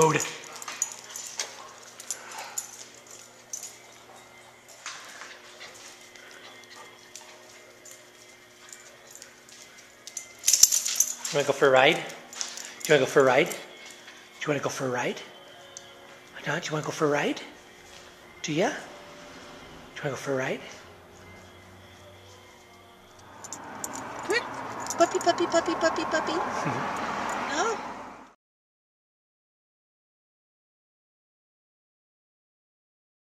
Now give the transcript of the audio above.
KODA. You want to go for a ride? Do you want to go for a ride? Do you want to go for a ride? Do you want to go for a ride? Do ya? Do you want to go for a ride? Puppy, puppy, puppy, puppy, puppy.